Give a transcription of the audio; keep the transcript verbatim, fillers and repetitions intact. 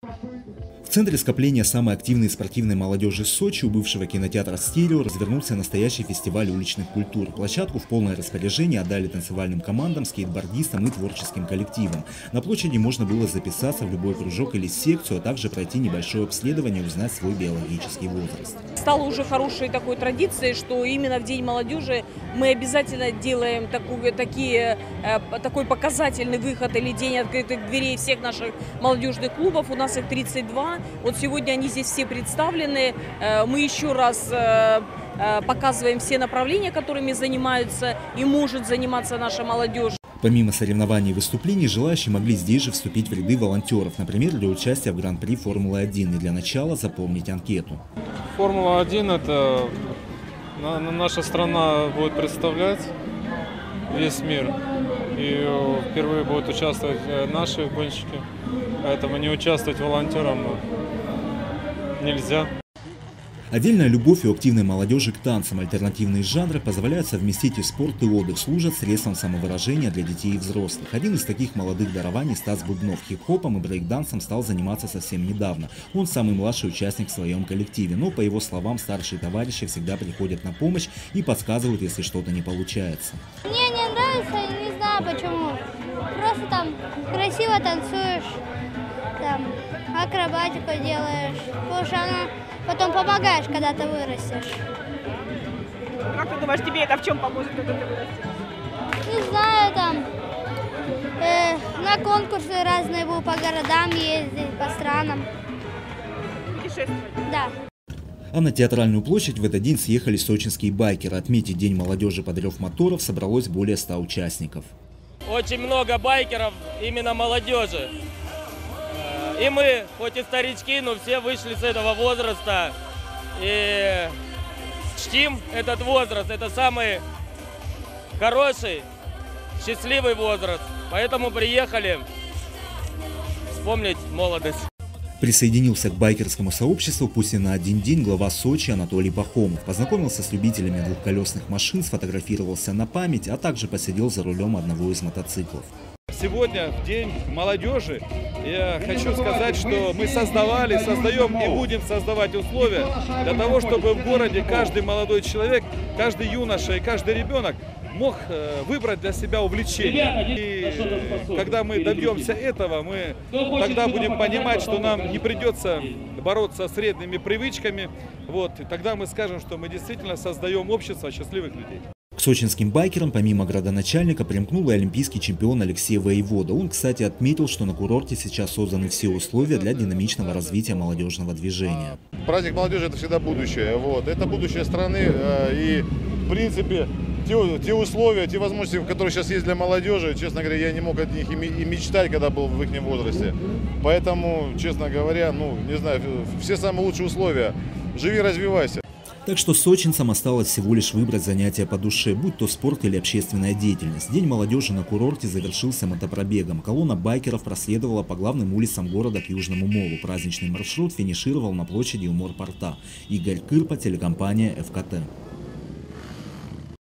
В центре скопления самой активной спортивной молодежи Сочи у бывшего кинотеатра «Стерео» развернулся настоящий фестиваль уличных культур. Площадку в полное распоряжение отдали танцевальным командам, скейтбордистам и творческим коллективам. На площади можно было записаться в любой кружок или секцию, а также пройти небольшое обследование и узнать свой биологический возраст. Стало уже хорошей такой традицией, что именно в День молодежи мы обязательно делаем такую, такие, такой показательный выход или день открытых дверей всех наших молодежных клубов. У нас их тридцать два. Вот сегодня они здесь все представлены. Мы еще раз показываем все направления, которыми занимаются и может заниматься наша молодежь. Помимо соревнований и выступлений, желающие могли здесь же вступить в ряды волонтеров, например, для участия в Гран-при Формулы один. И для начала заполнить анкету. Формула один – это наша страна будет представлять весь мир. И впервые будут участвовать наши гонщики, поэтому не участвовать волонтерам нельзя. Отдельная любовь у активной молодежи к танцам, альтернативные жанры позволяют совместить и спорт, и отдых, служат средством самовыражения для детей и взрослых. Один из таких молодых дарований Стас Бубнов хип-хопом и брейк-дансом стал заниматься совсем недавно. Он самый младший участник в своем коллективе, но, по его словам, старшие товарищи всегда приходят на помощь и подсказывают, если что-то не получается. Мне не нравится, не знаю почему. Просто там красиво танцуешь, там акробатику делаешь, потому что она потом помогаешь, когда ты вырастешь. Как ты думаешь, тебе это в чем поможет, когда ты вырастешь? Не знаю, там э, на конкурсы разные буду по городам ездить, по странам. Путешествовать? Да. А на Театральную площадь в этот день съехали сочинские байкеры. Отметить День молодежи под рев моторов собралось более ста участников. Очень много байкеров именно молодежи. И мы, хоть и старички, но все вышли с этого возраста и чтим этот возраст. Это самый хороший, счастливый возраст. Поэтому приехали вспомнить молодость. Присоединился к байкерскому сообществу, пусть и на один день, глава Сочи Анатолий Пахомов. Познакомился с любителями двухколесных машин, сфотографировался на память, а также посидел за рулем одного из мотоциклов. Сегодня, в День молодежи, я хочу сказать, что мы создавали, создаем и будем создавать условия для того, чтобы в городе каждый молодой человек, каждый юноша и каждый ребенок мог выбрать для себя увлечение. И когда мы добьемся этого, мы тогда будем понимать, что нам не придется бороться с вредными привычками. Вот, и тогда мы скажем, что мы действительно создаем общество счастливых людей. К сочинским байкерам помимо градоначальника примкнул и олимпийский чемпион Алексей Воевода. Он, кстати, отметил, что на курорте сейчас созданы все условия для динамичного развития молодежного движения. Праздник молодежи – это всегда будущее. Вот. Это будущее страны. И, в принципе, те, те условия, те возможности, которые сейчас есть для молодежи, честно говоря, я не мог от них и мечтать, когда был в их возрасте. Поэтому, честно говоря, ну, не знаю, все самые лучшие условия. Живи, развивайся. Так что сочинцам осталось всего лишь выбрать занятия по душе, будь то спорт или общественная деятельность. День молодежи на курорте завершился мотопробегом. Колонна байкеров проследовала по главным улицам города к Южному молу. Праздничный маршрут финишировал на площади у морпорта. Игорь Кырпа, телекомпания эф ка тэ.